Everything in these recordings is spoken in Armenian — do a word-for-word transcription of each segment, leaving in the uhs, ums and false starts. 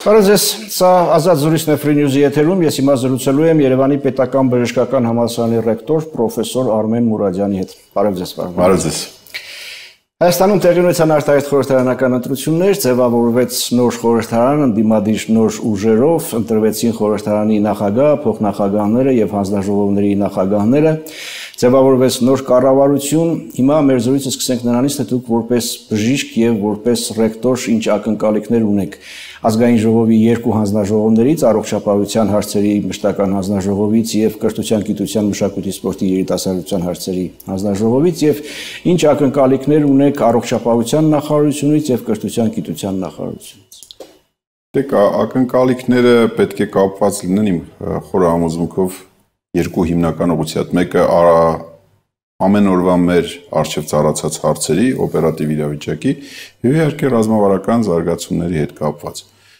Կարծես, սա ազատ զրույցն է Free News-ի եթերում, ես հիմա զրուցելու եմ Երևանի պետական բժշկական համալսարանի ռեկտոր պրոֆեսոր Արմեն Մուրադյանի հետ։ Բարև ձեզ, պարոն։ Բարև ձեզ։ Հայաստանում տեղի ունեցան արտահայտ խորհրդարանական ընտրություններ, ձևավորվեց նոր խորհրդարան, ընդդիմադիր նոր ուժերով, ընտրվեցին խորհրդարանի նախագահ, փոխնախագահները եւ հանձնաժողովների նախագահները, ձևավորվեց նոր կառավարություն։ Հիմա մեր զրույցը սկսենք նրանից, թե դուք որպես բժիշկ եւ որպես ռեկտոր ինչ ակնկալիքներ ունեք ազգային ժողովի երկու հանձնաժողովներից, առողջապահության հարցերի մշտական հանձնաժողովից եւ կրթության, գիտության, մշակույթի, սպորտի, երիտասարդության հարցերի հանձնաժողովից եւ ինչ ակնկալիքներ ունեք առողջապահության նախարարությունից եւ կրթության, գիտության նախարարությունից։ Դե ակնկալիքները պետք է կապված լինեն իմ խորհրդամուզմունքով երկու հիմնական ուղղությամբ, մեկը ամեն օրվա մեր առջև ծառացած հարցերի, օպերատիվ իրավիճակի եւ իհարկե ռազմավարական զարգացումների հետ կապված։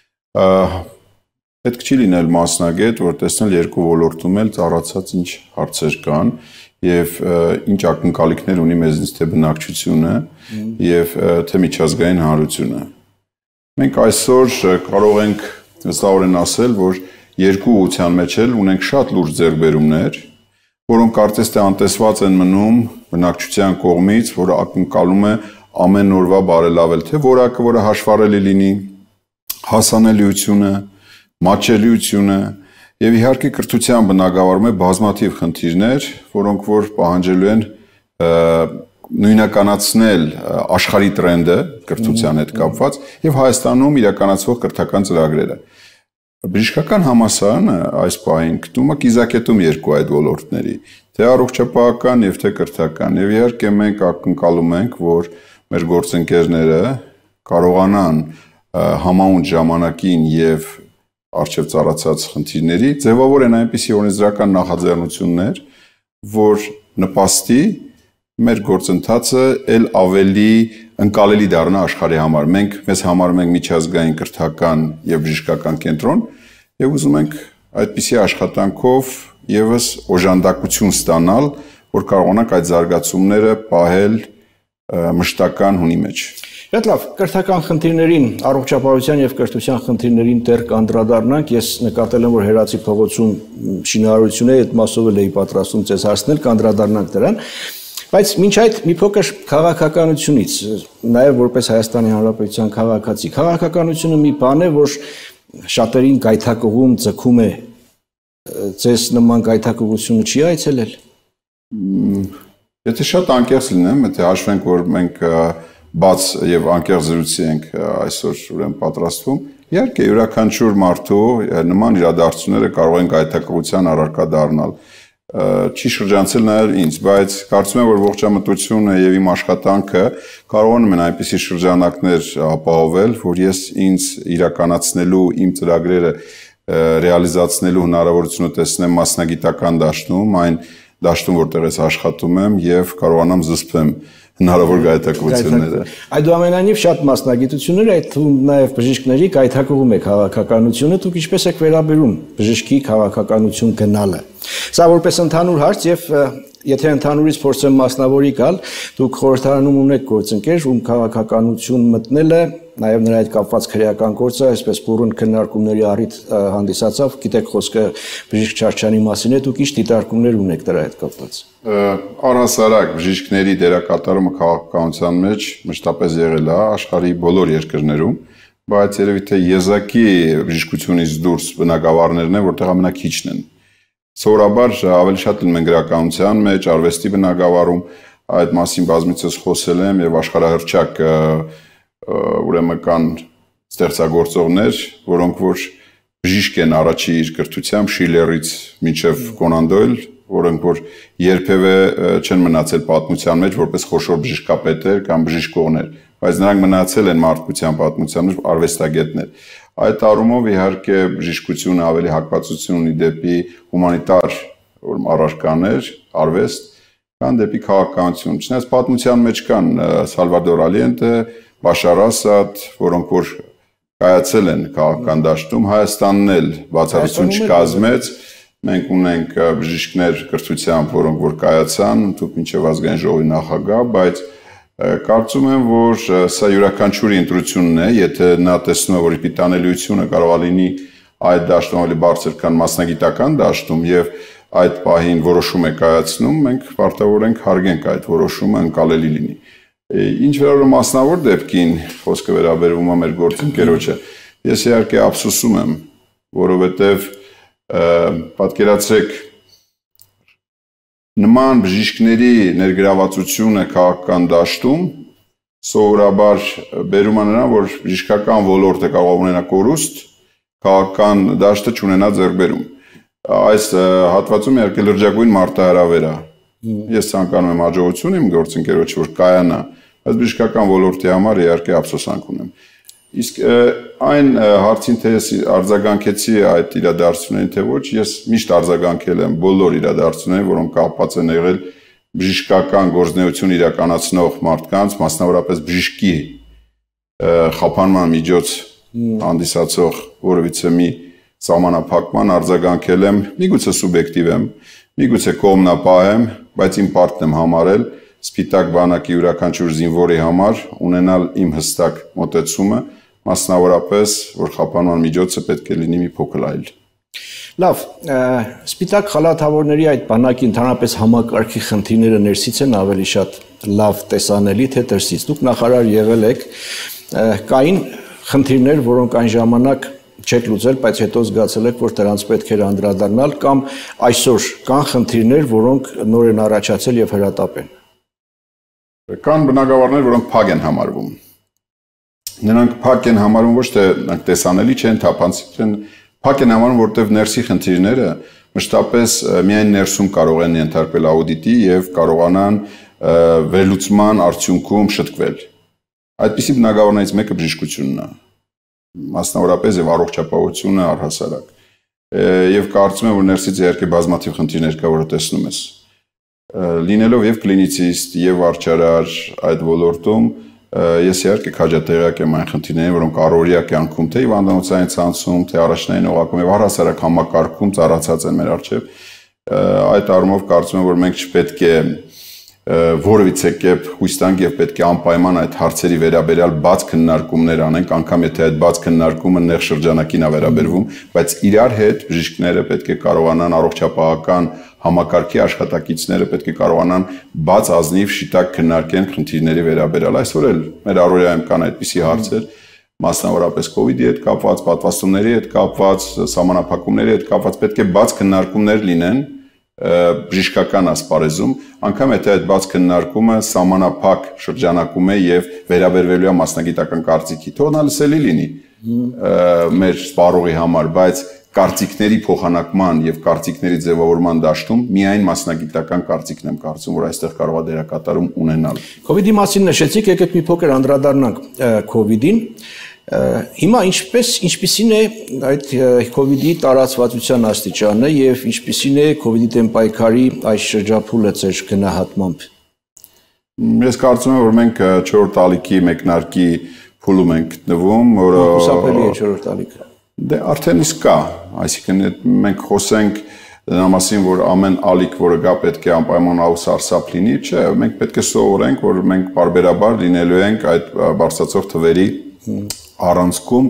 Պետք չի լինել մասնագետ, որ տեսնել երկու ոլորտում էլ ծառացած ինչ հարցեր կան եւ ինչ ակնկալիքներ ունի մեզնից թե բնակչությունը եւ թե միջազգային հանրությունը։ Մենք այսօր կարող ենք վստահորեն ասել, որ երկու ուղղության մեջ էլ ունենք շատ լուրջ ձեռքբերումներ, որոնք կարծես թե անտեսված են մնում բնակչության կողմից, որը ակնկալում է ամեն օրվա բարելավել թե որակը, որը հաշվառելի լինի, հասանելիությունը, մատչելիությունը եւ իհարկե կրթության բնագավառում է բազմաթիվ խնդիրներ, որոնք որ պահանջելու են նույնականացնել աշխարհի տրենդը կրթության հետ կապված եւ Հայաստանում իրականացվող կրթական ծրագրերը։ Բժշկական համալսարանը այս պահին գտնում է կիզակետում երկու այդ ոլորտների, թե առողջապահական եւ թե կրթական, եւ իհարկե մենք ակնկալում ենք, որ մեր գործընկերները կարողանան համահունչ ժամանակին եւ առջև ծառացած խնդիրների ձևավորեն այնպիսի օրենսդրական նախաձեռնություններ, որ նպաստի մեր գործընթացը ել ավելի ընկալելի դառնա աշխարհի համար։ Մենք մեզ համարում ենք միջազգային կրթական եւ բժշկական կենտրոն եւ ուզում ենք այդպիսի աշխատանքով եւս օժանդակություն ստանալ, որ կարողանանք այդ զարգացումները պահել մշտական հունի մեջ։ Շատ լավ, կրթական խնդիրներին, առողջապահության եւ կրթության խնդիրներին դեռ կանդրադառնանք։ Ես նկատել եմ, որ Հերացի փողոցում շինարարությունը այդ մասով էլ էի պատրաստում ցես հասնել, կանդրադառնանք դրան։ Բայց մինչ այդ մի փոքր քաղաքականությունից, նաև որպես Հայաստանի Հանրապետության քաղաքացի, քաղաքականությունը մի բան է, որ շատերին գայթակղում ձգում է, ձեզ նման գայթակղությունը չի այցելել։ Եթե շատ անկեղծ լինեմ, եթե հաշվենք, որ մենք բաց եւ անկեղծ զրույցի ենք այսօր ուրեմն պատրաստվում, իհարկե յուրաքանչյուր մարդու նման իրադարձությունները կարող են գայթակղության առարկա դառնալ։ Չի շրջանցել նաև ինձ, բայց կարծում եմ, որ ողջամտությունը եւ իմ աշխատանքը կարողանում են այնպիսի շրջանակներ ապահովել, որ ես ինձ իրականացնելու իմ ծրագրերը ռեալիզացնելու հնարավորությունը տեսնեմ մասնագիտական դաշտում, այն դաշտում, որտեղ ես աշխատում եմ եւ կարողանամ զսպեմ հնարավոր գայթակղությունները։ Այդուամենայնիվ շատ մասնագիտություններ, այդ թվում նաև բժիշկների գայթակղում է քաղաքականությունը, դուք ինչպես եք վերաբերում բժշկի քաղաքականություն գնալը։ Սա որպես ընդհանուր հարց եւ եթե ընդհանուրից փորձեմ մասնավորի գալ, դուք խորհրդարանում ունեք գործընկեր, ում քաղաքականություն մտնելը, նաև նրա հետ կապված քրեական գործը, այսպես բուրըն քննարկումների առիթ հանդիսացավ, գիտեք խոսքը բժիշկ Չարչյանի մասին է, դուք ինչ դիտարկումներ ունեք դրա հետ կապված։ Առհասարակ բժիշկների դերակատարումը քաղաքականության մեջ մշտապես եղել է աշխարհի բոլոր երկրներում, բայց երևի թե եզակի բժշկությունից դուրս բնակավարներն են, որտեղ ամենաքիչն են։ Սովորաբար ավելի շատ լինում են գրականության մեջ, արվեստի բնագավառում, այդ մասին բազմիցս խոսել եմ եւ աշխարհահռչակ ուրեմն կան ստեղծագործողներ, որոնք որ բժիշկ են առաջի իր կրթությամբ Շիլերից մինչև Կոնան Դոյլ, որոնք որ երբևէ չեն մնացել պատմության մեջ որպես խոշոր բժշկապետեր կամ բժիշկողներ, բայց նրանք մնացել են մարդկության պատմության մեջ արվեստագետներ։ Այդ առումով իհարկե բժշկությունը ավելի հակվածություն ունի դեպի հումանիտար առարկաներ, արվեստ, կան դեպի քաղաքականություն։ Չնայած պատմության մեջ կան Սալվադոր Ալիենտե, Բաշար Ասադ, որոնք որ կայացել են քաղաքական դաշտում, Հայաստանն էլ բացառություն չկազմեց։ Մենք ունենք բժիշկներ կրթությամբ, որոնք որ կայացան, ընդհանուր մինչև ազգային ժողովի նախագահ, բայց Կարծում եմ, որ սա յուրաքանչյուրի ընտրությունն է, եթե նա տեսնում է, որ իր տանելիությունը կարող է լինի այդ դաշտում ավելի բարձր քան մասնագիտական դաշտում եւ այդ պահին որոշում է կայացնում, մենք պարտավոր ենք հարգենք այդ որոշումը, ընկալելի լինի։ Ինչ վերաբերում մասնավոր դեպքին, խոսքը վերաբերվում է մեր գործընկերոջը, ես իհարկե ափսոսում եմ, որովհետեւ պատկերացրեք նման բժիշկների ներգրավվածությունը քաղաքական դաշտում սովորաբար բերում է նրան, որ բժշկական ոլորտը կարող ունենա կորուստ, քաղաքական դաշտը չունենա ձեռքբերում։ Այս հատվածում իհարկե լրջագույն մարտահրավեր է։ Ես ցանկանում եմ հաջողություն իմ գործընկերոջ, որ կայանա, բայց բժշկական ոլորտի համար իհարկե ափսոսանք ունեմ։ Իսկ այն հարցին թե ես արձագանքեցի այդ իրադարձություններին, թե ոչ, ես միշտ արձագանքել եմ բոլոր իրադարձություններին, որոնք կապված են եղել բժշկական գործունեություն իրականացնող մարդկանց, մասնավորապես բժշկի խափանման միջոց հանդիսացող որևիցե մի սահմանափակման արձագանքել եմ, միգուցե սուբյեկտիվ եմ, միգուցե կողմնապահ եմ, բայց իմ պարտքն եմ համարել Սպիտակ բանակի յուրաքանչյուր զինվորի համար ունենալ իմ հստակ մոտեցումը, մասնավորապես, որ խափանման միջոցը պետք է լինի մի փոքր այլ։ Լավ, Սպիտակ խալաթավորների այդ բանակի ընդհանրապես համակարգի խնդիրները ներսից են ավելի շատ լավ տեսանելի, թե դրսից։ Դուք նախարար եղել եք, կային խնդիրներ, որոնք այն ժամանակ չեք լուծել, բայց հետո զգացել եք, որ դրանց պետք էր անդրադառնալ, կամ այսօր կան խնդիրներ, որոնք նոր են առաջացել եւ հրատապ են։ Կան բնակավարներ, որոնք փակ են համարվում։ Նրանք փակ են համարվում ոչ թե տեսանելի չեն, թափանցիկ չեն, փակ են համարվում, որտեղ ներսի խնդիրները մշտապես միայն ներսում կարող են ենթարկվել աուդիտի եւ կարողանան վերլուծման արդյունքում շտկվել։ Այդպիսի բնակավարներից մեկը բժշկությունն է, մասնավորապես եւ առողջապահությունը առհասարակ։ Եվ կարծում եմ, որ ներսից իհարկե բազմաթիվ խնդիրներ կա, որը տեսնում ես։ Լինելով եւ կլինիցիստ եւ արչարար այդ ոլորտում ես իհարկե քաջատեղյակ եմ այն խնդիրներին, որոնք առօրյա կյանքում թե հիվանդանոցային ցանցում, թե առաջնային օղակում եւ առհասարակ համակարգում ծառացած են մեր առջեւ, այդ առումով կարծում եմ, որ մենք չպետք է որևիցե կերպ հույս տանք եւ պետք է անպայման այդ հարցերի վերաբերյալ բաց քննարկումներ անենք, անգամ եթե այդ բաց քննարկումը նեղ շրջանակին է վերաբերվում, բայց իրար հետ բժիշկները պետք է կարողանան առողջապահական համակարգի աշխատակիցները պետք է կարողանան բաց ազնիվ շիտակ քննարկեն խնդիրների վերաբերյալ։ Այսօր էլ մեր առօրյայում կան այդպիսի հարցեր, մասնավորապես կոവിഡ്ի հետ կապված, պատվաստումների հետ կապված, սահմանափակումների հետ կապված, պետք է բաց քննարկումներ լինեն բժշկական ասպարեզում, անգամ եթե այդ բաց քննարկումը սահմանափակ շրջանակում է եւ վերաբերվելու է մասնագիտական կարծիքի, թող նա լսելի լինի մեր սպառողի համար, բայց կարծիքների փոխանակման եւ կարծիքների ձևավորման դաշտում միայն մասնագիտական կարծիքն եմ կարծում, որ այստեղ կարող է դերակատարում ունենալ։ Կոവിഡ്ի մասին նշեցիք, եկեք մի փոքր անդրադառնանք Կոവിഡ്ին։ Հիմա ինչպես ինչպիսին է այդ Կոവിഡ്ի տարածվածության աստիճանը եւ ինչպիսին է Կոവിഡ്ի դեմ պայքարի այս շրջափուլը ձեր գնահատմամբ։ Ես կարծում եմ, որ մենք չորրորդ ալիքի մեկնարկի փուլում ենք գտնվում, որը հուսափելի է չորրորդ ալիքը։ Դե արդեն իսկ կա, այսինքն մենք խոսենք դրա մասին, որ ամեն ալիք, որը գա, պետք է անպայման սարսափ լինի, չէ, մենք պետք է սովորենք, որ մենք բարբերաբար լինելու ենք այդ բարձրացող թվերի առանցքում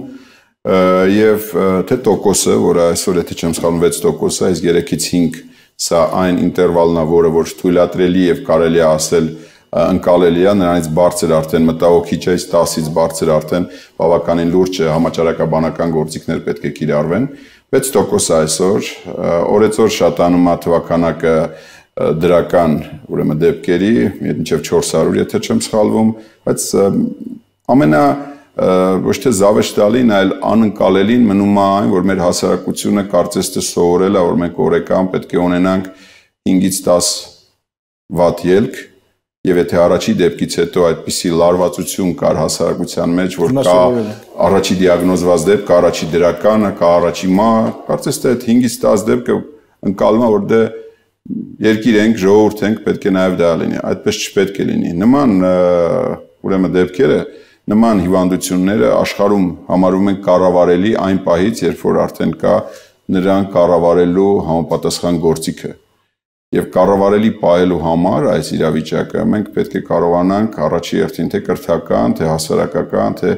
եւ թե տոկոսը, որը այսօր եթե չեմ սխալվում վեց տոկոս է, իսկ երեքից հինգ սա այն ինտերվալն է, որը որ թույլատրելի եւ կարելի է ասել ընկալելի է, նրանից բարձր արդեն մտահոգիչ է, տասից բարձր արդեն բավականին լուրջ համաճարակաբանական գործիքներ պետք է կիրառվեն։ վեց տոկոս այսօր, օրեցօր շատանում է թվականակը դրական, ուրեմն դեպքերի, մինչև չորս հարյուր, եթե չեմ սխալվում, բայց ամենա ոչ թե զավեշտալին, այլ անընկալելին մնում է այն, որ մեր հասարակությունը կարծես թե սովորել է, որ մենք օրեկան պետք է ունենանք հինգից տաս վատ ելք, եւ եթե առաջի դեպքից հետո այդպիսի լարվածություն կար հասարակության մեջ, որ կա առաջի դիագնոզված դեպք, կա առաջի դրականը, կա առաջի մա, կարծես թե այդ հինգից տաս դեպքը ընկալում է, որ դե երկիր ենք, ժողովուրդ ենք, պետք է նաեւ դա լինի, այդպես չպետք է լինի։ Նման ուրեմն դեպքերը, նման հիվանդությունները աշխարհում համարվում են կառավարելի այն պահից, երբ որ արդեն կա նրան կառավարելու համապատասխան գործիքը։ Եվ կառավարելի պահելու համար այս իրավիճակը մենք պետք է կարողանանք առաջի հերթին թե կրթական, թե հասարակական, թե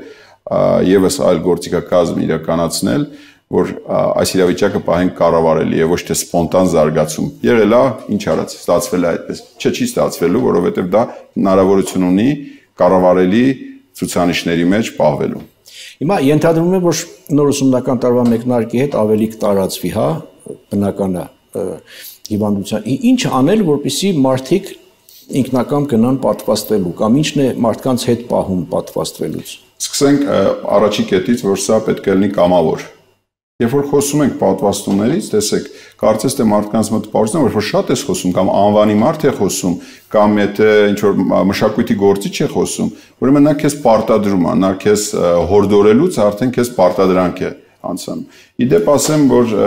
եւս այլ գործիքակազմ իրականացնել, որ այս իրավիճակը պահենք կառավարելի եւ ոչ թե սպոնտան զարգացում։ Եղել է, ինչ արած, ստացվել է այդպես։ Չէ, չի ստացվելու, որովհետեւ դա հնարավորություն ունի կառավարելի ցուցանիշների մեջ պահվելու։ Հիմա ենթադրվում է, որ նոր ուսումնական տարվա մեկնարկի հետ ավելի կտարածվի, հա, բնական է հիվանդության։ Ինչ անել, որպեսզի մարդիկ ինքնակամ գնան պատվաստվելու, կամ ինչն է մարդկանց հետ պահում պատվաստվելուց։ Սկսենք առաջի կետից, որ սա պետք է լինի կամավոր։ Երբ որ խոսում ենք պատվաստումներից, տեսեք, կարծես թե մարդկանց մոտ պարզվում է, որ շատ ես խոսում, կամ անվանի մարդ է խոսում, կամ եթե ինչ որ մշակույթի գործիչ է խոսում, ուրեմն նա քեզ պարտադրում է, նա քեզ հորդորելուց արդեն քեզ պարտադրանք է անցանում։ Իդեպ ասեմ, որ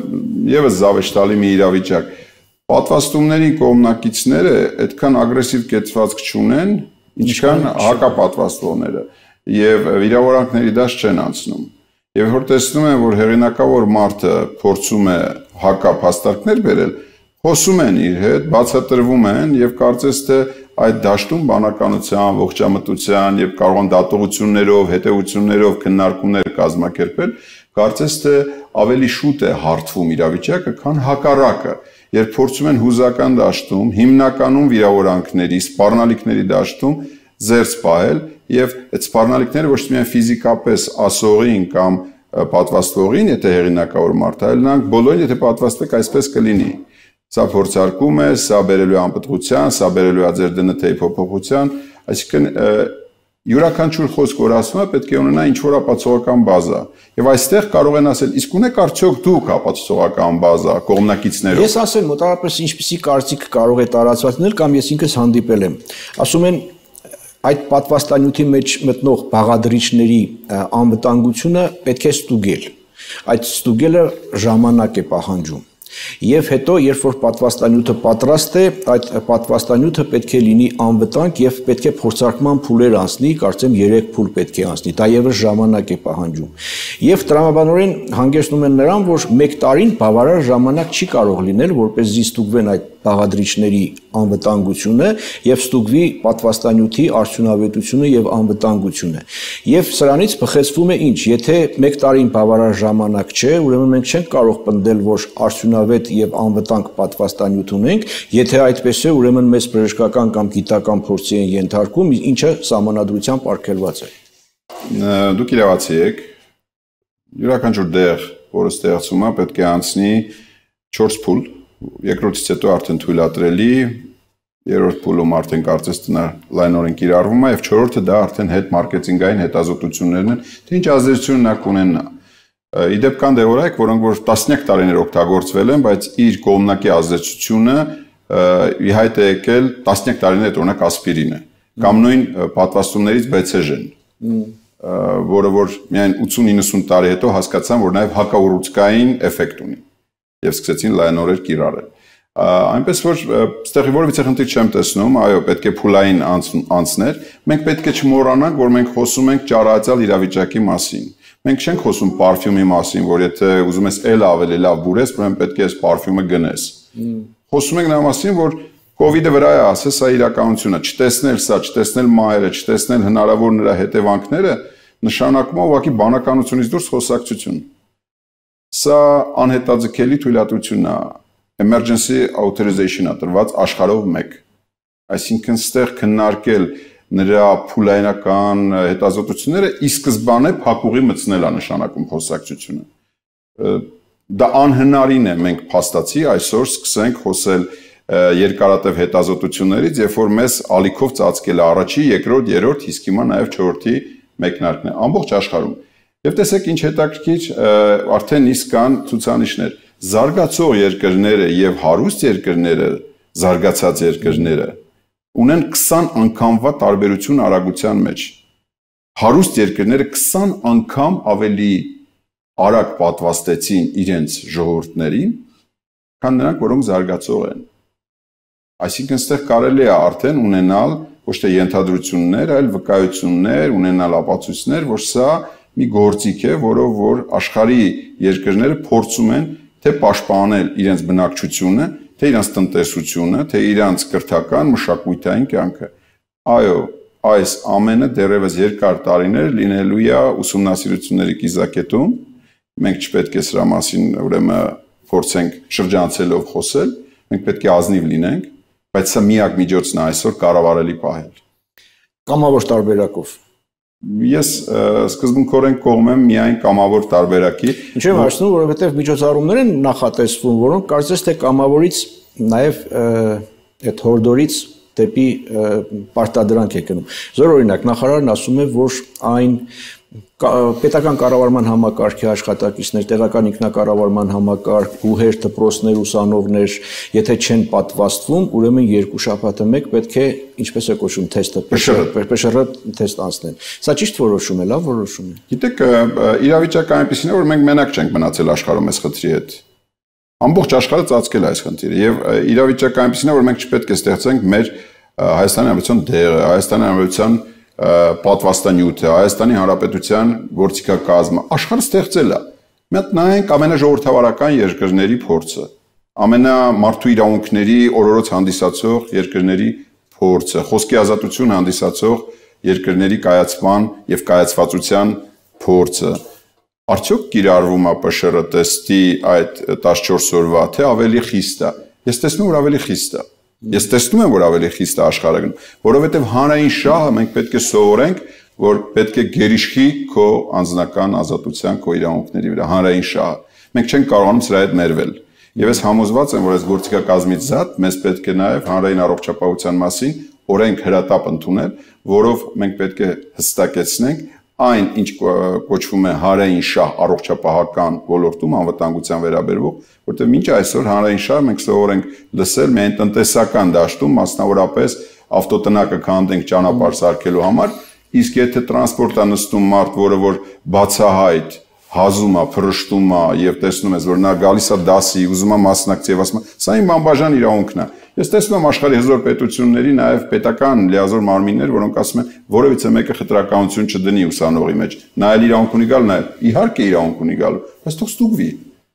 եւս զավեշտալի մի իրավիճակ, պատվաստումների կողմնակիցները այդքան ագրեսիվ կեցվածք չունեն, ինչքան հակապատվաստողները, եւ վիրավորանքների դաշ չեն անցնում։ Եվ որ տեսնում են, որ հեղինակավոր մարդը փորձում է հակափաստարկներ բերել, խոսում են իր հետ, բացատրվում են եւ կարծես թե այդ դաշտում բանականության, ողջամտության եւ կարող են դատողություններով, հետեւություններով քննարկումներ կազմակերպել, կարծես թե ավելի շուտ է հարթվում իրավիճակը, քան հակառակը, երբ փորձում են հուզական դաշտում, հիմնականում վիրավորանքների, սպառնալիքների դաշտում զերծ պահել եւ այդ սպառնալիքները ոչ միայն ֆիզիկապես ասողին կամ պատվաստողին, եթե հեղինակավոր մարդ, այլ նրանք բոլորին, եթե պատվաստվեք, այսպես կլինի։ Սա փորձարկում է, սա բերելու է անպտղության, սա բերելու է ձեր դն թ-ի փոփոխության, այսինքն յուրաքանչյուր խոսք, որ ասում է, պետք է ունենա ինչ-որ ապացուցողական բազա։ Եվ այստեղ կարող են ասել, իսկ ունեք արդյոք դուք ապացուցողական բազա կողմնակիցներով։ Ես ասեմ, մոտավորապես ինչպիսի կարծիք կարող է տարածված լինել, կամ ես ինքս հանդիպել եմ։ Ասում են, այդ պատվաստանյութի մեջ մտնող բաղադրիչների անվտանգությունը պետք է ստուգել։ Այդ ստուգելը ժամանակ է պահանջում։ Եվ հետո, երբ որ պատվաստանյութը պատրաստ է, այդ պատվաստանյութը պետք է լինի անվտանգ եւ պետք է փորձարկման փուլեր անցնի, կարծեմ երեք փուլ պետք է անցնի, դա եւս ժամանակ է պահանջում։ Եվ տրամաբանորեն հանգեցնում են նրան, որ մեկ տարին բավարար ժամանակ չի կարող լինել, որպեսզի ստուգվեն այդ բաղադրիչների անվտանգությունը եւ ստուգվի պատվաստանյութի արդյունավետությունը եւ անվտանգությունը։ Եվ սրանից բխեցվում է ինչ, եթե մեկ տարին բավարար ժամանակ չէ, ուրեմն մենք չենք կարող պնդել, որ արդյունավետ եւ անվտանգ պատվաստանյութ ունենք, եթե այդպես է, ուրեմն մեծ բժշկական կամ գիտական փորձի են ենթարկվում, ինչը սահմանադրությամբ արգելված է։ Դուք իրավացի եք, յուրաքանչյուր դեղ, որը ստեղծում է, պետք է անցնի չորս փուլ, երկրորդից հետո արդեն թույլատրելի, երրորդ փուլում արդեն կարծես լայնորեն կիրառվում է եւ չորրորդը դա արդեն հետ մարքեթինգային հետազոտություններն են, թե ինչ ազդեցություն նա կունենա։ Իդեպ կան դեղորայք, որոնք որ տասնյակ տարիներ օգտագործվել են, բայց իր կողմնակի ազդեցությունը ի հայտ է եկել տասնյակ տարիներ հետ, օրինակ ասպիրինը, կամ նույն պատվաստումներից բե ցե ժեն, որը որ միայն ութսուն-իննսուն տարի հետո հասկացան, որ նաեւ հակաուռուցքային էֆեկտ ունի եւ սկսեցին լայնորեն կիրառել։ Այնպես որ ստեղի որևիցե խնդիր չեմ տեսնում, այո, պետք է փուլային անցներ, մենք պետք է չմոռանանք, որ մենք խոսում ենք ճարահացյալ իրավիճակի մասին։ Մենք չենք խոսում պարֆյումի մասին, որ եթե ուզում ես էլ ավելի լավ բուրես, ուրեմն պետք է այս պարֆյումը գնես։ Խոսում ենք նրա մասին, որ կովիդը վրա է ասել, սա իրականությունը, չտեսնել սա, չտեսնել մահերը, չտեսնել հնարավոր նրա հետևանքները, նշանակում է ուղղակի բանականությունից դուրս խոսակցություն։ Սա անհետաձգելի թույլատրություն է, emergency authorization է տրված աշխարհով մեկ։ Այսինքն ստեղ քննարկել նրա փուլայնական հետազոտությունները ի սկզբանե փակուղի մտցնել է նշանակում խոսակցությունը։ Դա անհնարին է, մենք փաստացի այսօր սկսենք խոսել երկարատև հետազոտություններից, երբ որ մեզ ալիքով ծածկել է առաջի, երկրորդ, երրորդ, իսկ հիմա նաև չորրորդի մեկնարկն է ամբողջ աշխարհում։ Եվ տեսեք ինչ հետաքրքիր, արդեն իսկ կան ցուցանիշներ։ Զարգացող երկրները եւ հարուստ երկրները, զարգացած երկրները ունեն քսան անգամվա տարբերություն արագության մեջ։ Հարուստ երկրները քսան անգամ ավելի արագ պատվաստեցին իրենց ժողովուրդներին, քան նրանք, որոնք զարգացող են։ Այսինքն այստեղ կարելի է արդեն ունենալ ոչ թե ենթադրություններ, այլ վկայություններ, ունենալ ապացույցներ, որ սա մի գործիք է, որով որ աշխարհի երկրները փորձում են թե պաշտպանել իրենց բնակչությունը, թե իրանց տնտեսությունը, թե իրանց կրթական մշակութային կյանքը։ Այո, այս ամենը դեռևս երկար տարիներ լինելու է ուսումնասիրությունների կիզակետում։ Մենք չպետք է սրա մասին ուրեմն փորձենք շրջանցելով խոսել, մենք պետք է ազնիվ լինենք, բայց սա միակ միջոցն է այսօր կառավարելի պահել։ Կամավոր տարբերակով։ Ես սկզբունքորեն կողմ եմ միայն կամավոր տարբերակի։ Ինչ եմ ասում, որովհետև միջոցառումներ են նախատեսվում, որոնք կարծես թե կամավորից նաև այդ հորդորից դեպի պարտադրանք է գնում։ Զոր օրինակ նախարարն ասում է, որ այն պետական կառավարման համակարգի աշխատակիցներ, տեղական ինքնակառավարման համակարգ, բուհեր, դպրոցներ, ուսանողներ, եթե չեն պատվաստվում, ուրեմն երկու շաբաթը մեկ պետք է, ինչպես է կոչվում, թեստը, ՊՇՌ թեստ անցնեն։ Սա ճիշտ որոշում է, լավ որոշում է։ Գիտեք, իրավիճակը այնպեսին է, որ մենք մենակ չենք մնացել աշխարհում այս խնդրի հետ։ Ամբողջ աշխարհը ծածկել է այս խնդիրը եւ իրավիճակը այնպեսին է, որ մենք չպետք է ստեղծենք մեր Հայաստանի Հանրապետության դերը, Հայաստանի Հանրապետության պատվաստանյութը, Հայաստանի Հանրապետության գործիքակազմը աշխարհը ստեղծել է։ Մի հատ նայենք ամենաժողովրդավարական երկրների փորձը, ամենամարդու իրավունքների օրորոց հանդիսացող երկրների փորձը, խոսքի ազատություն հանդիսացող երկրների կայացման եւ կայացվածության փորձը։ Արդյոք կիրառվում է ՊՇՌ տեստի այդ տասնչորս օրվա, թե ավելի խիստ է։ Ես տեսնում եմ, որ ավելի խիստ է։ Ես տեսնում եմ, որ ավելի խիստ է աշխարհը գնում, որովհետև հանրային շահը մենք պետք է սովորենք, որ պետք է գերիշխի քո անձնական ազատության, քո իրավունքների վրա, հանրային շահը։ Մենք չենք կարողանում սրա հետ մերվել։ Եվ ես համոզված եմ, որ այս գործիքակազմից զատ մեզ պետք է նաև հանրային առողջապահության մասին օրենք հրատապ ընդունել, որով մենք պետք է հստակեցնենք այն, ինչ կոչվում է հանրային շահ առողջապահական ոլորտում անվտանգության վերաբերող, որտեղ մինչ այսօր հանրային շահը մենք սովորենք լսել միայն տնտեսական դաշտում, մասնավորապես ավտոտնակը քանդենք ճանապարհ սարքելու համար, իսկ եթե տրանսպորտ է նստում մարդ, որը որ բացահայտ հազում է, փռշտում է եւ տեսնում ես, որ նա գալիս է դասի, ուզում է մասնակցի եւ ասում է, սա իմ անբաժան իրավունքն է։ Ես տեսնում եմ աշխարհի հզոր պետությունների նաև պետական լիազոր մարմիններ, որոնք ասում են, որևիցե մեկը խտրականություն չդնի ուսանողի մեջ։ Նա էլ իրավունք ունի գալ, նա իհարկե իրավունք ունի գալու, բայց թող ստուգվի։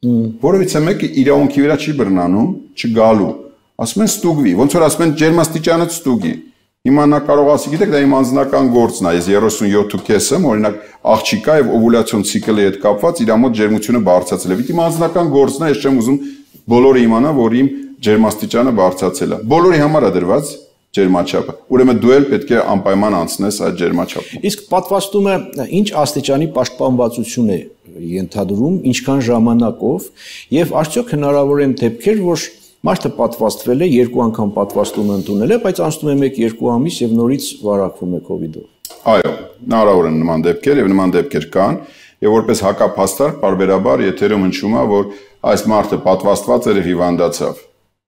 Որևիցե մեկը իրավունքի վրա չի բռնանում, չգալու։ Ասում են ստուգվի, ոնց որ ասում են ջերմաստիճանը ստուգի։ Հիմա նա կարող ասի, գիտեք, դա իմ անձնական գործն է, ես երեսունյոթ կես եմ, օրինակ աղջիկա եւ օվուլյացիոն ցիկլի հետ կապված իր մոտ ջերմությունը բարձրացել է։ Իմ անձնական գործն է, ես չեմ ուզում բոլորը իմանա, որ իմ ջերմաստիճանը բարձրացել է։ Բոլորի համար է դրված ջերմաչափը։ Ուրեմն դու էլ պետք է անպայման անցնես այդ ջերմաչափը։ Իսկ պատվաստումը ինչ աստիճանի պաշտպանվածություն է ենթադրում, ինչքան ժամանակով եւ արդյոք հնարավոր են դեպքեր, որ մարդը պատվաստվել է, երկու անգամ պատվաստումը ընդունել է, բայց անցնում է մեկ-երկու ամիս եւ նորից վարակվում է կոവിഡ്ով։ Այո, հնարավոր են նման դեպքեր եւ նման դեպքեր կան, եւ որպես հակափաստար բարբերաբար եթերում հնչում է, որ այս մարդը պատվաստված էր եւ հիվանդացավ։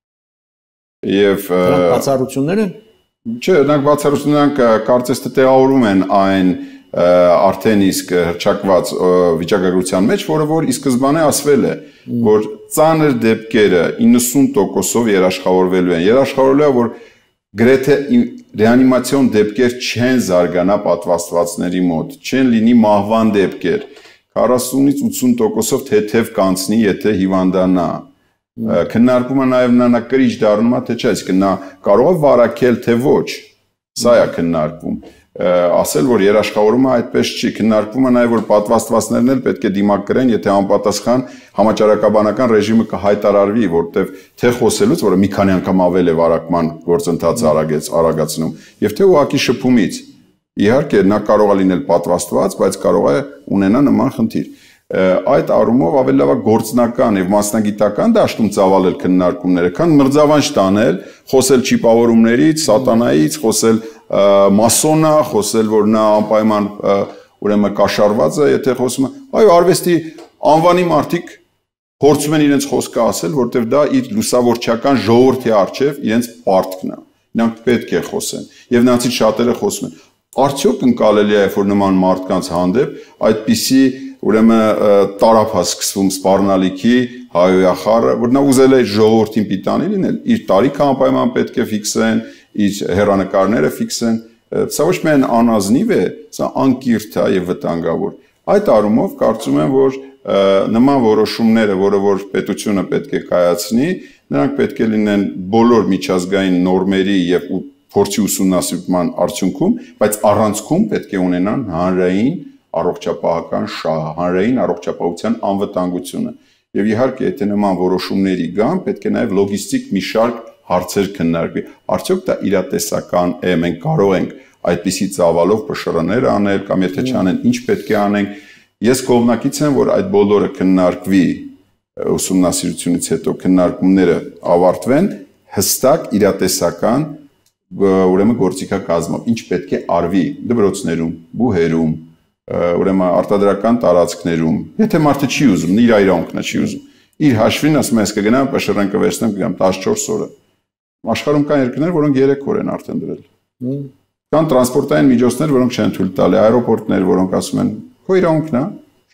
Եվ բացառություններ են։ Չէ, նրանք բացառությունները կարծես թե տեղավորում են այն արդեն իսկ հրճակված վիճակագրության մեջ, որը որ ի սկզբանե ասվել է, որ ծանր դեպքերը իննսուն տոկոսով երաշխավորվելու են։ Երաշխավորելու է, որ գրեթե ռեանիմացիոն դեպքեր չեն զարգանա պատվաստվածների մոտ, չեն լինի մահվան դեպքեր, քառասունից ութսուն տոկոսով թեթև կանցնի, եթե հիվանդանա։ Քննարկումը նաև նա կրիչ դառնում է, թե չէ, այսինքն նա կարող է վարակել, թե ոչ։ Սա է քննարկվում։ Ասել, որ երաշխավորումը այդպես չի, քննարկվում է նաև, որ պատվաստվածներն էլ պետք է դիմակ կրեն, եթե անպատասխան համաճարակաբանական ռեժիմը կհայտարարվի, որտեղ թե խոսելուց, որը մի քանի անգամ ավել է վարակման գործընթացը արագեց, արագացնում, եւ թե ուղակի շփումից։ Իհարկե, նա կարող է լինել պատվաստված, բայց կարող է ունենալ նման խնդիր։ Այդ առումով ավելի լավ է գործնական եւ մասնագիտական դաշտում ծավալել քննարկումները, քան մրձավանջ տանել, խոսել չիպավորումներից, սատանայից, խոսել մասոնա, խոսել, որ նա անպայման ուրեմն կաշառված է, եթե խոսում է, այո, արվեստի անվանի մարդիկ փորձում են իրենց խոսքը ասել, որտեղ դա իր լուսավորչական ժողովրդի արչեւ իրենց պարտքն է։ Նրանք պետք է խոսեն եւ նրանցից շատերը խոսում են։ Արդյոք ընկալելի է, որ նման մարդկանց հանդեպ այդպիսի ուրեմն տարափ է սկսվում սպառնալիքի հայոյախառը, որ նա ուզել է ժողովրդին պիտանի լինել, իր տարիքը անպայման պետք է ֆիքսեն, իր հեռանկարները ֆիքսեն, սա ոչ միայն անազնիվ է, սա անկիրթ է եւ վտանգավոր։ Այդ առումով կարծում եմ, որ նման որոշումները, որը որ պետությունը պետք է կայացնի, նրանք պետք է լինեն բոլոր միջազգային նորմերի եւ փորձի ուսումնասիրման արդյունքում, բայց առանցքում պետք է ունենան հանրային առողջապահական շահ, հանրային առողջապահության անվտանգությունը։ Եվ իհարկե, եթե նման որոշումների գան, պետք է նաեւ լոգիստիկ մի շարք հարցեր քննարկվի։ Արդյոք դա իրատեսական է, մենք կարող ենք այդպիսի ծավալով պշռներ անել, կամ եթե չանեն, ինչ պետք է անենք։ Ես կողմնակից եմ, որ այդ բոլորը քննարկվի ուսումնասիրությունից հետո քննարկումները ավարտվեն հստակ իրատեսական ուրեմն գործիքակազմով, ինչ պետք է արվի դպրոցներում, բուհերում, ուրեմն արտադրական տարածքներում, եթե մարդը չի ուզում, իր իրավունքն է չի ուզում, իր հաշվին ասում ես կգնամ պշռեն կվերցնեմ կգամ տասնչորս օրը։ Աշխարհում կան երկրներ, որոնք երեք օր են արդեն դրել։ Կան տրանսպորտային միջոցներ, որոնք չեն թույլ տալի, аэроպորտներ, որոնք ասում են քո իրավունքն է,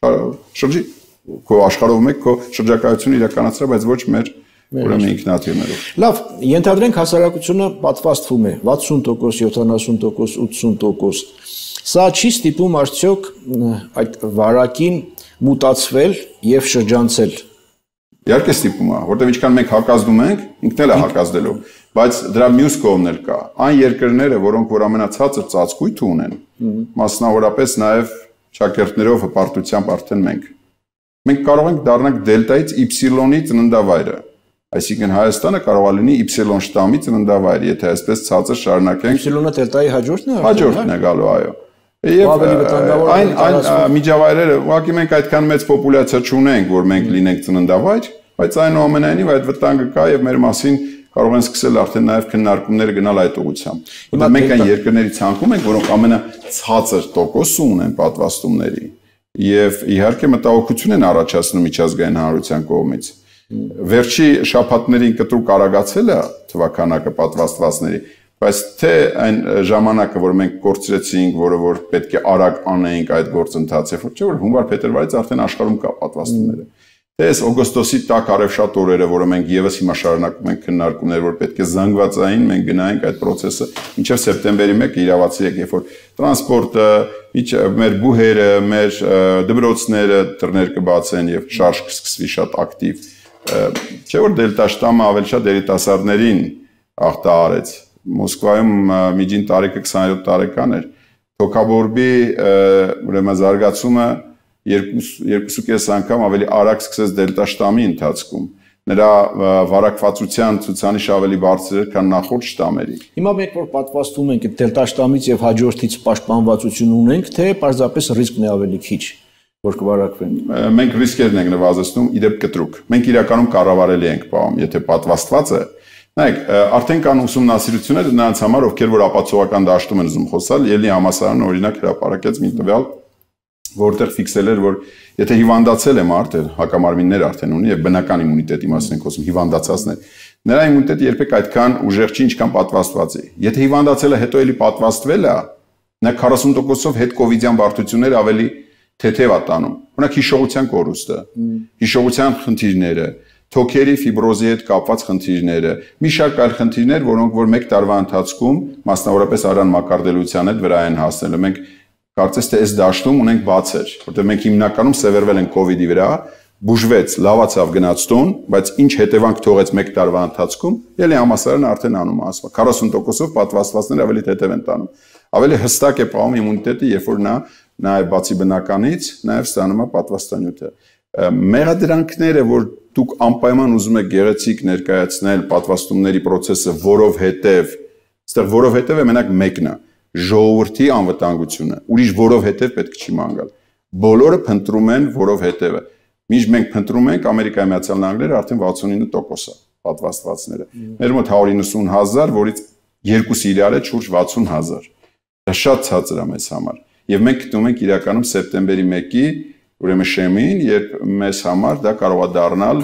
շրջի քո աշխարհով մեկ քո շրջակայությունը իրականացրա, բայց ոչ մեր ուրեմն ինքնաթիռներով։ Լավ, ենթադրենք հասարակությունը պատվաստվում է վաթսուն տոկոս, յոթանասուն տոկոս, ութսուն տոկոս։ Սա չի ստիպում արդյոք այդ վարակին մուտացվել եւ շրջանցել։ Իհարկե ստիպում է, որտեղ ինչքան մենք հակազդում ենք, ինքն էլ է հակազդելով, բայց դրա մյուս կողմն էլ կա։ Այն երկրները, որոնք որ ամենացածր ծածկույթ ունեն, մասնավորապես նաև շակերտներով հպարտությամբ արդեն մենք։ Մենք կարող ենք դառնալ դելտայից իպսիլոնի ծննդավայրը։ Այսինքն Հայաստանը կարող է լինի իպսիլոն շտամի ծննդավայր, եթե այսպես ցածր շարունակենք։ Իպսիլոնը դելտայի հաջորդն է։ Հաջորդն է գալու, այո։ Եվ այն այն միջավայրերը, ուղղակի մենք այդքան մեծ պոպուլյացիա չունենք, որ մենք լինենք ծննդավայր, բայց այնուամենայնիվ այդ վտանգը կա եւ մեր մասին կարող են սկսել արդեն նաեւ քննարկումները գնալ այդ ուղղությամբ։ Որտեղ մենք այն երկրների ցանկում ենք, որոնք ամենացածր տոկոսը ունեն պատվաստումների եւ իհարկե մտահոգություն են առաջացնում միջազգային հանրության կողմից։ Վերջի շաբաթներին կտրուկ արագացել է թվականակը պատվաստվածների, բայց թե այն ժամանակը, որ մենք կորցրեցինք, որը որ պետք է արագ անենք այդ գործընթացը, չէ՞ որ հունվար-փետրվարից արդեն աշխարհում կա պատվաստումները։ Թե այս օգոստոսի տակ արևշատ օրերը, որը մենք եւս հիմա շարունակում ենք քննարկումներ, որ պետք է զանգվածային մենք գնայինք այդ process-ը, մինչև սեպտեմբերի մեկը իրավացրեք, երբ որ տրանսպորտը, մեր բուհերը, մեր դպրոցները դռներ կբացեն եւ շարժ կսկսվի շատ ակտիվ։ Չէ՞ որ դելտա շտամը ավելի շատ երիտասարդներին ախտահարեց։ Մոսկվայում միջին տարիքը քսաներորդ տարեկան էր։ Թոքաբորբի ուրեմն զարգացումը երկու կես անգամ ավելի արագ սկսեց դելտա շտամի ընթացքում։ Նրա վարակվածության ցուցանիշը ավելի բարձր էր, քան նախորդ շտամերի։ Հիմա մենք որ պատվաստում ենք դելտա շտամից եւ հաջորդից պաշտպանվածություն ունենք, թե պարզապես ռիսկն է ավելի քիչ, որ կվարակվեն։ Մենք ռիսկերն ենք նվազեցնում իդեպ կտրուկ։ Մենք իրականում կառավարելի ենք պահում, եթե պատվաստվածը Նայեք, արդեն կան ուսումնասիրություններ նրանց համար, ովքեր որ ապացուցողական դաշտում են ուզում խոսալ, Ելնի համալսարանը օրինակ հրապարակեց մի տվյալ, որտեղ ֆիքսել էր, որ եթե հիվանդացել է մարդը, հակամարմիններ արդեն ունի եւ բնական իմունիտետի մասին ենք խոսում, հիվանդացածներ, նրա իմունիտետը երբեք այդքան ուժեղ չի, ինչքան պատվաստված է։ Եթե հիվանդացել է, հետո էլի պատվաստվել է, նա քառասուն տոկոսով հետ կովիդյան բարդությունները ավելի թեթև է տանում։ Օրինակ հիշողության կորուստը, հիշողության խնդիրները, թոքերի ֆիբրոզի հետ կապված խնդիրները, մի շարք այլ խնդիրներ, որոնք որ մեկ տարվա ընթացքում մասնավորապես արյան մակարդելության հետ վրա են հասնել։ Մենք կարծես թե այս դաշտում ունենք բացեր, որտեղ մենք հիմնականում սևեռվել ենք կովիդի վրա, բուժվեց, լավացավ, գնաց տուն, բայց ինչ հետևանք թողեց մեկ տարվա ընթացքում, ելի համալսարանը արդեն անում է, ասում, քառասուն տոկոսով պատվաստվածները ավելի թեթև են տանում։ Ավելի հստակ է պահում իմունիտետը, երբ որ նա նաև բացի բնականից, նաև ստանում է պատվաստանյութը։ Մեղադրանքները, որ դուք անպայման ուզում եք գեղեցիկ ներկայացնել պատվաստումների process-ը, որովհետև, այստեղ որովհետև է մենակ մեկն է, ժողովրդի անվտանգությունը, ուրիշ որովհետև պետք չի ման գալ։ Բոլորը փնտրում են որովհետևը։ Մինչ մենք փնտրում ենք, Ամերիկայի Միացյալ Նահանգները արդեն վաթսունինը տոկոս է պատվաստվածները։ Մեր մոտ հարյուր իննսուն հազար, որից երկուսը իրար է շուրջ վաթսուն հազար։ Դա շատ ցածր է մեզ համար։ Եվ մենք գտնում ենք իրականում սեպտեմբերի մեկի ուրեմն շեմին, երբ մեզ համար դա կարող է դառնալ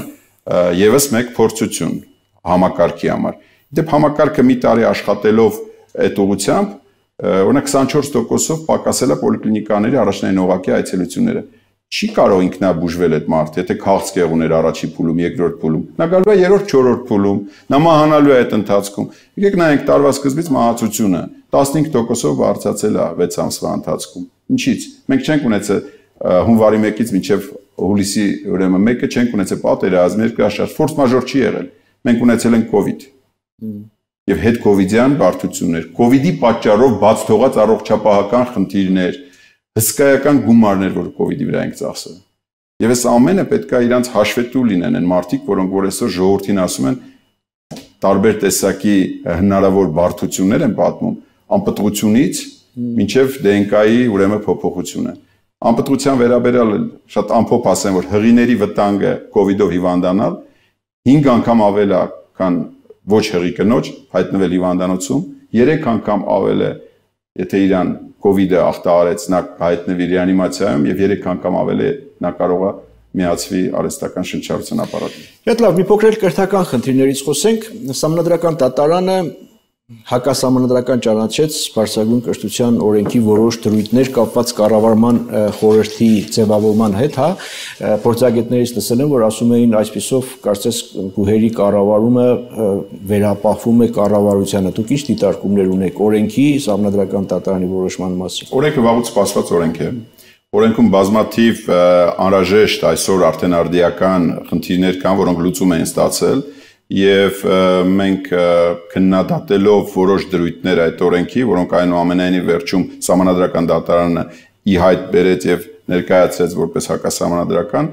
եւս մեկ փորձություն համակարգի համար։ Դեպ համակարգը մի տարի աշխատելով այդ ուղղությամբ, օրինակ քսանչորս տոկոսով պակասել է պոլիկլինիկաների առաջնային օղակի այցելությունները։ Չի կարող ինքնաբուժվել այդ մարդը, եթե քաղցկեղ ուներ առաջի փուլում, երկրորդ փուլում։ Նա գալու է երրորդ, չորրորդ փուլում, նա մահանալու է այդ ընթացքում։ Եկեք նայենք տարվա սկզբից մահացությունը տասնհինգ տոկոսով բարձրացել է վեց ամսվա ընթացքում։ Ինչի՞ց։ Մենք չենք ունեցել հունվարի մեկից մինչև հուլիսի ուրեմն մեկը չենք ունեցել պատերազմ, երկրաշարժ, ֆորս մաժոր չի եղել։ մենք ունեցել ենք COVID եւ հետ կովիդյան բարդություններ, կովիդի պատճառով բաց թողած առողջապահական խնդիրներ, հսկայական գումարներ, որ կովիդի վրա ենք ծախսել։ Եվ այս ամենը պետք է իրանց հաշվետու լինեն այն մարդիկ, որոնք որ այսօր ժողովրդին ասում են տարբեր տեսակի հնարավոր բարդություններ են պատմում, անպտղությունից մինչև դե են կայի ուրեմն փոփոխությունը։ Անպտղության վերաբերյալ շատ ամփոփ ասեմ, որ հղիների վտանգը կովիդով հիվանդանալ հինգ անգամ ավել է, քան ոչ հղի կնոջ հայտնվել հիվանդանոցում, երեք անգամ ավել է, եթե իրան կովիդը ախտահարեց, նա հայտնվի ռեանիմացիայում եւ երեք անգամ ավել է նա կարող է միացվի արհեստական շնչառության ապարատին։ Շատ լավ, մի փոքր կրթական խնդիրներից խոսենք։ Սահմանադրական դատարանը հակասահմանադրական ճանաչեց Սպարսագույն կրթության օրենքի որոշ դրույթներ կապված կառավարման խորհրդի ձևավորման հետ, հա, փորձագետներից լսել եմ, որ ասում էին այսպիսով կարծես բուհերի կառավարումը վերապահվում է կառավարությանը։ Դուք ինչ դիտարկումներ ունեք օրենքի սահմանադրական դատարանի որոշման մասին։ Օրենքը վաղուց սպասված օրենք է։ Օրենքում բազմաթիվ անհրաժեշտ այսօր արդեն արդիական խնդիրներ կան, որոնք լուծում են ստացել, եւ մենք քննադատելով որոշ դրույթներ այդ օրենքի, որոնք այնուամենայնիվ վերջում սահմանադրական դատարանը ի հայտ բերեց եւ ներկայացրեց որպես հակասահմանադրական,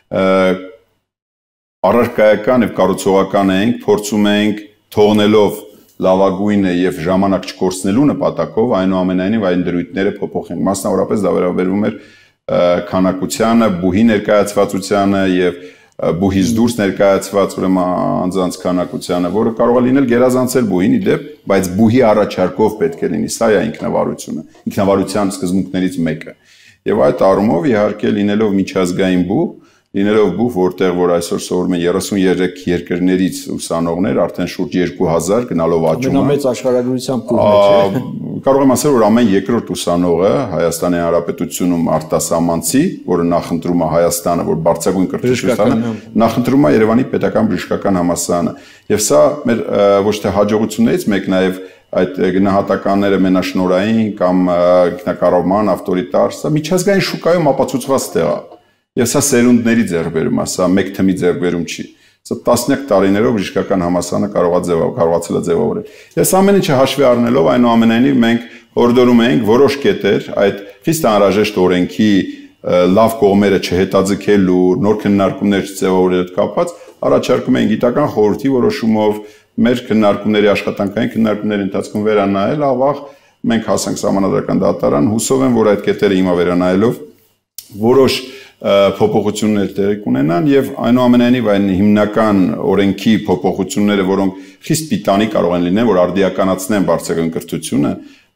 առարկայական եւ կառուցողական ենք, փորձում ենք թողնելով լավագույնը եւ ժամանակ չկորցնելու նպատակով այնուամենայնիվ այն դրույթները փոփոխենք։ Մասնավորապես դա վերաբերվում էր քանակությանը, բուհի ներկայացվածությանը եւ բուհից դուրս ներկայացված ուրեմն անձանց քանակությանը, որը կարող է լինել գերազանցել բուհին իդեպ, բայց բուհի առաջարկով պետք է լինի, սա է ինքնավարությունը, ինքնավարության սկզբունքներից մեկը։ Եվ այդ առումով իհարկե լինելով միջազգային բուհ, լինելով բուհ, որտեղ որ այսօր սովորում են երեսուններեք երկրներից ուսանողներ, արդեն շուրջ երկու հազար գնալով աճում է։ Ամենամեծ աշխարհագրությամբ բուհն է։ Կարող եմ ասել, որ ամեն երկրորդ ուսանողը Հայաստանի Հանրապետությունում արտասահմանցի, որը նախընտրում է Հայաստանը, որ բարձրագույն կրթությունը, նախընտրում է Երևանի պետական բժշկական համալսարանը։ Եվ սա մեր ոչ թե հաջողություններից մեկ նաև այդ գնահատականները մենաշնորհային կամ ինքնակառավարման ավտորիտար, սա միջազգային շուկայում ապացուցված տեղ է։ Եվ սա սերունդների ձեռքբերում է, սա մեկ թմի ձեռքբերում չի։ Սա տասնյակ տարիներով բժշկական համալսարանը կարողացել է ձևավորել։ Ես ամեն ինչը հաշվի առնելով այնուամենայնիվ մենք հորդորում ենք որոշ կետեր այդ խիստ անհրաժեշտ օրենքի լավ կողմերը չհետաձգելու, նոր քննարկումներ չձևավորելու հետ կապված առաջարկում ենք գիտական խորհրդի որոշումով մեր քննարկումների աշխատանքային քննարկումների ընթացքում վերանայել, ավաղ մենք հասանք սահմանադրական դատարան, հուսով եմ, որ այդ կետերը հիմա վերանայելով որոշ փոփոխություններ տեղի կունենան եւ այնուամենայնիվ այն հիմնական օրենքի փոփոխությունները, որոնք խիստ պիտանի կարող են լինել, որ արդիականացնեն բարձրագույն կրթությունը,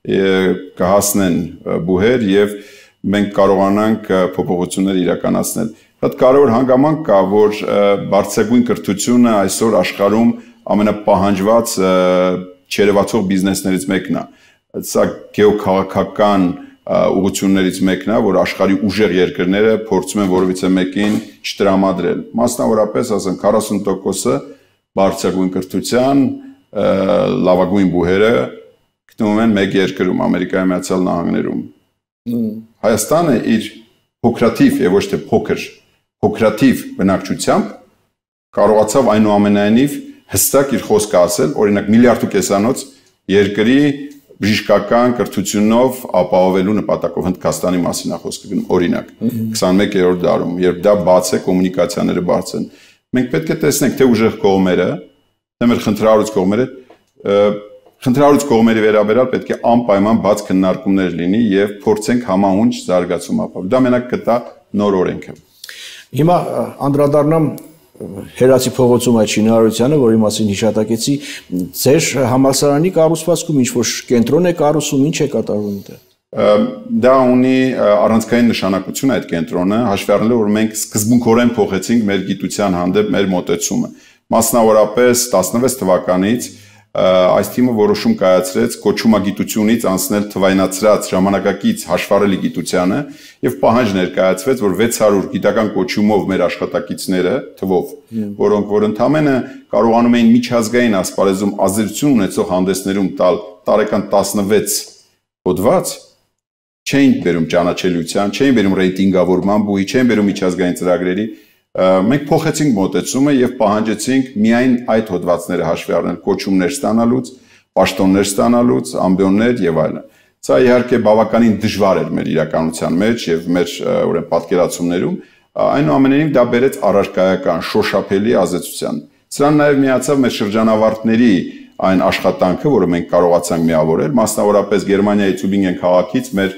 կհասնեն բուհեր եւ մենք կարողանանք փոփոխություններ իրականացնել։ Շատ կարևոր հանգամանք կա, որ բարձրագույն կրթությունը այսօր աշխարհում ամենապահանջված չերևացող բիզնեսներից մեկն է։ Սա գեոքաղաքական ուղղություններից մեկն է, որ աշխարհի ուժեղ երկրները փորձում են որևիցե մեկին չտրամադրել։ Մասնավորապես, ասեմ, քառասուն տոկոսը բարձրագույն կրթության լավագույն բուհերը գտնվում են մեկ երկրում, Ամերիկայի Միացյալ Նահանգներում։ Հայաստանը իր փոքրաթիվ եւ ոչ թե փոքր, փոքրաթիվ բնակչությամբ կարողացավ այնուամենայնիվ հստակ իր խոսքը ասել, օրինակ միլիարդ ու կեսանոց երկրի բժշկական կրթությունով ապահովելու նպատակով Հնդկաստանի մասին է խոսքը գնում, օրինակ քսանմեկերորդ դարում, երբ դա բաց է, կոմունիկացիաները բաց են։ Մենք պետք է տեսնենք թե ուժեղ կողմերը, թե մեր խնդրահարույց կողմերը, խնդրահարույց կողմերի վերաբերյալ պետք է անպայման բաց քննարկումներ լինի եւ փորձենք համահունչ զարգացում ապահովել։ Դա մենակ կտա նոր օրենքը։ Հիմա անդրադառնամ Հերացի փողոցում այդ շինարարությանը, որի մասին հիշատակեցի, ձեր համալսարանի կառուցվածքում ինչ-որ կենտրոն է կառուցում, ինչ է կատարվում դեռ։ Դա ունի առանցքային նշանակություն այդ կենտրոնը, հաշվի առնելով, որ մենք սկզբունքորեն փոխեցինք մեր գիտության հանդեպ մեր մոտեցումը։ Մասնավորապես տասնվեց թվականից այս թիմը որոշում կայացրեց կոչումագիտությունից անցնել թվայնացրած ժամանակակից հաշվառելի գիտությանը եւ պահանջ ներկայացվեց, որ վեց հարյուր գիտական կոչումով մեր աշխատակիցները թվով, որոնք որ ընդամենը կարողանում էին միջազգային ասպարեզում ազդեցություն ունեցող հանդեսներում տալ տարեկան տասնվեց հոդված, չէին բերում ճանաչելիության, չէին բերում ռեյտինգավորման բուհի, չէին բերում միջազգային ծրագրերի, Մենք փոխեցինք մոտեցումը եւ պահանջեցինք միայն այդ հոդվածները հաշվի առնել կոչումներ ստանալուց, պաշտոններ ստանալուց, ամբիոններ եւ այլն։ Սա իհարկե բավականին դժվար էր մեր իրականության մեջ եւ մեր ուրեմն պատկերացումներում, այնուամենայնիվ դա բերեց առարկայական շոշափելի ազդեցության։ Սրան նաեւ միացավ մեր շրջանավարտների այն աշխատանքը, որը մենք կարողացանք միավորել, մասնավորապես Գերմանիայի Թյուբինգեն քաղաքից մեր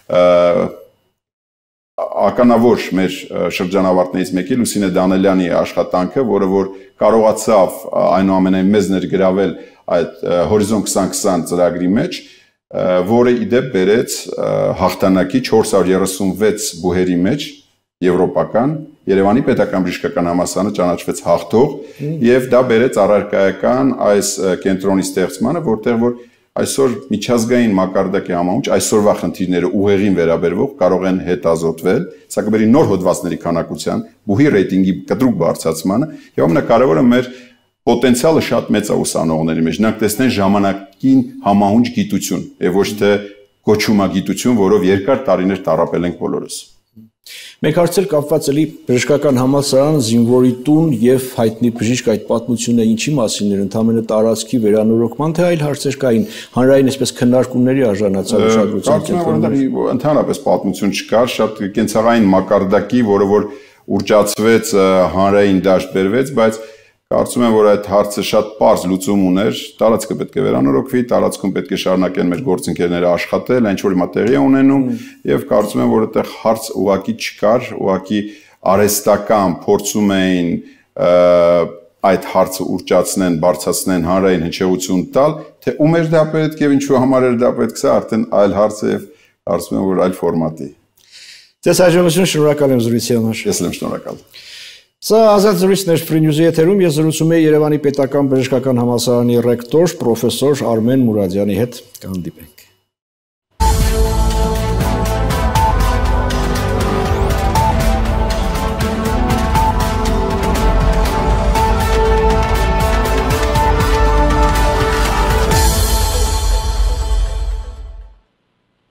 ականավոր մեր շրջանավարտներից մեկի Լուսինե Դանելյանի աշխատանքը, որը որ կարողացավ այնուամենայնիվ մեզ ներգրավել այդ Հորիզոն twenty twenty ծրագրի մեջ, որը իդեպ բերեց հաղթանակի four hundred thirty-six բուհերի մեջ եվրոպական Երևանի պետական բժշկական համալսարանը ճանաչվեց հաղթող եւ դա բերեց առարկայական այս կենտրոնի ստեղծմանը, որտեղ որ այսօր միջազգային մակարդակի համահունչ այսօրվա խնդիրները ուղեղին վերաբերվող կարող են հետազոտվել, սա կբերի նոր հոդվածների քանակության, բուհի ռեյտինգի կտրուկ բարձրացմանը եւ ամենակարևորը մեր պոտենցիալը շատ մեծ է ուսանողների մեջ։ Նրանք տեսնեն ժամանակին համահունչ գիտություն եւ ոչ թե գոչումագիտություն, որով երկար տարիներ տառապել ենք բոլորս։ Մենք հարցել կապված էլի բժշկական համալսարան, զինվորի տուն եւ հայտնի բժիշկ այդ պատմությունը ինչի մասին էր, ընդհանրապես տարածքի վերանորոգման թե այլ հարցեր կային, հանրային այսպես քննարկումների արժանացավ ուշադրության կենտրոնում։ Ընդհանրապես պատմություն չկար, շատ կենցաղային մակարդակի, որը որ ուռճացվեց, հանրային դաշտ բերվեց, բայց կարծում եմ, որ այդ հարցը շատ պարզ լուծում ուներ, տարածքը պետք է վերանորոգվի, տարածքում պետք է շարունակեն մեր գործընկերները աշխատել, ինչ որ հիմա տեղի ունենում, եւ կարծում եմ, որ այդտեղ հարց ուղակի չկար, ուղակի արհեստական փորձում էին այդ հարցը ուռճացնեն, բարձրացնեն, հանրային հնչեղություն տալ, թե ում էր դա պետք եւ ինչու համար էր դա պետք, սա արդեն այլ հարց է եւ կարծում եմ, որ այլ ֆորմատի։ Ձեզ հաջողություն, շնորհակալ եմ զրույցի համար։ Ես եմ շնորհակալ։ Սա ազատ զրույցներ Free News-ի եթերում ես զրուցում եմ Երևանի պետական բժշկական համալսարանի ռեկտոր պրոֆեսոր Արմեն Մուրադյանի հետ։ Կհանդիպենք։